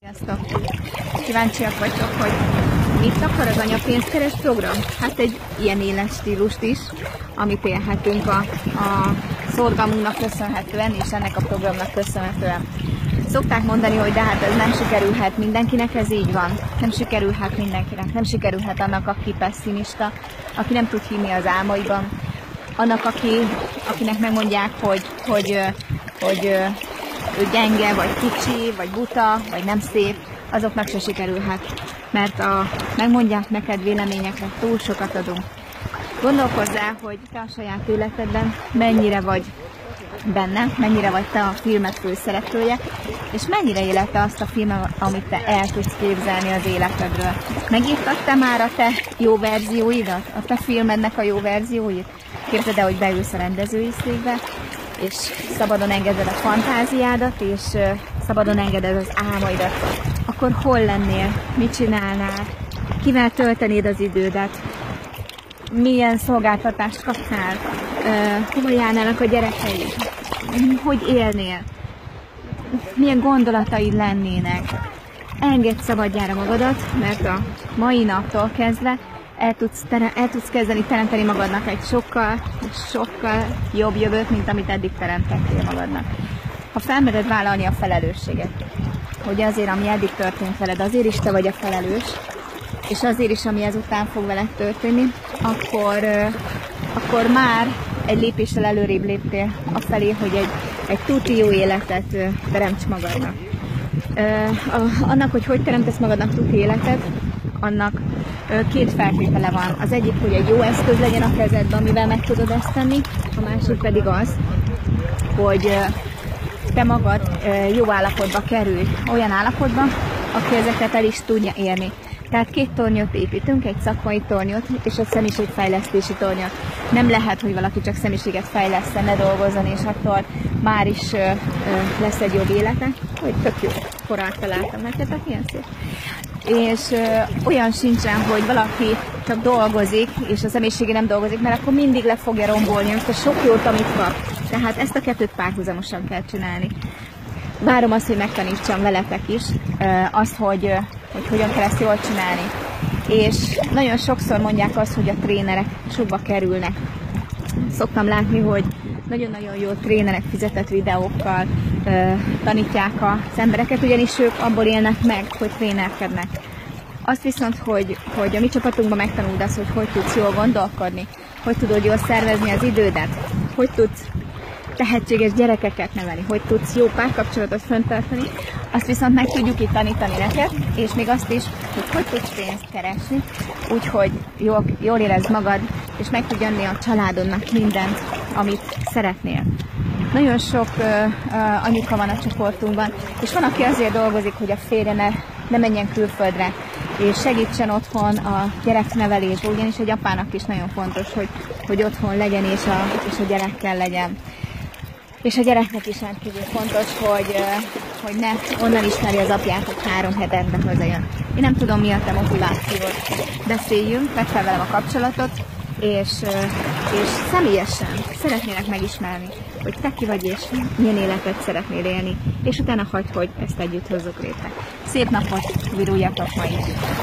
Sziasztok! Kíváncsiak vagytok, hogy mit akar az anyapénzkeres program? Hát egy ilyen életstílust is, amit élhetünk a szorgalmunknak köszönhetően, és ennek a programnak köszönhetően. Szokták mondani, hogy de hát ez nem sikerülhet mindenkinek, ez így van. Nem sikerülhet mindenkinek, nem sikerülhet annak, aki pessimista, aki nem tud hinni az álmaiban, annak, akinek megmondják, hogy ő gyenge, vagy kicsi, vagy buta, vagy nem szép, azoknak se sikerülhet, mert megmondják neked véleményekre, túl sokat adunk. Gondolkozz el, hogy te a saját életedben mennyire vagy benne, mennyire vagy te a filmet főszereplője, és mennyire éled te azt a filmet, amit te el tudsz képzelni az életedről. Megírtad te már a te jó verzióidat? A te filmednek a jó verzióit? Képzeld el, hogy beülsz a rendezői székbe, és szabadon engeded a fantáziádat, és szabadon engeded az álmaidat. Akkor hol lennél? Mit csinálnál? Kivel töltenéd az idődet? Milyen szolgáltatást kapnál? Hova járnának a gyerekeid? Hogy élnél? Milyen gondolataid lennének? Engedd szabadjára magadat, mert a mai naptól kezdve el tudsz kezdeni teremteni magadnak egy sokkal jobb jövőt, mint amit eddig teremtettél magadnak. Ha felmered vállalni a felelősséget, hogy azért, ami eddig történt veled, azért is te vagy a felelős, és azért is, ami ezután fog veled történni, akkor már egy lépéssel előrébb léptél afelé, hogy egy tuti jó életet teremts magadnak. Annak, hogy teremtesz magadnak tuti életet, annak két feltétele van. Az egyik, hogy egy jó eszköz legyen a kezedben, amivel meg tudod ezt tenni, a másik pedig az, hogy te magad jó állapotba kerülj, olyan állapotba, aki ezeket el is tudja érni. Tehát két tornyot építünk, egy szakmai tornyot és egy személyiségfejlesztési tornyot. Nem lehet, hogy valaki csak személyiséget fejleszten, ne dolgozzon, és akkor már is lesz egy jobb élete. Hogy tök jó, korát találtam nektek, ilyen szép. És olyan sincsen, hogy valaki csak dolgozik, és a személyisége nem dolgozik, mert akkor mindig le fogja rombolni azt a sok jót, amit kap. Tehát ezt a kettőt párhuzamosan kell csinálni. Várom azt, hogy megtanítsam veletek is azt, hogy hogyan kell ezt jól csinálni. És nagyon sokszor mondják azt, hogy a trénerek sokba kerülnek. Szoktam látni, hogy nagyon-nagyon jó trénerek fizetett videókkal tanítják az embereket, ugyanis ők abból élnek meg, hogy trénerkednek. Azt viszont, hogy a mi csapatunkban megtanuld azt, hogy tudsz jól gondolkodni, hogy tudod jól szervezni az idődet, hogy tudsz tehetséges gyerekeket nevelni, hogy tudsz jó párkapcsolatot fenntartani, azt viszont meg tudjuk itt tanítani neked, és még azt is, hogy tudsz pénzt keresni, úgyhogy jól érezd magad, és meg tudj adni a családodnak mindent, amit szeretnél. Nagyon sok anyuka van a csoportunkban, és van, aki azért dolgozik, hogy a férje ne menjen külföldre, és segítsen otthon a gyereknevelésben, ugyanis egy apának is nagyon fontos, hogy otthon legyen, és a gyerekkel legyen. És a gyereknek is rendkívül fontos, hogy ne onnan ismeri az apját, hogy 3 hetente hazajön. Én nem tudom, mi a te motivációd. Beszéljünk, vedd fel velem a kapcsolatot, és személyesen szeretnének megismerni, hogy te ki vagy, és milyen életet szeretnél élni, és utána hagyd, hogy ezt együtt hozzuk létre. Szép napot, viruljatok ma is!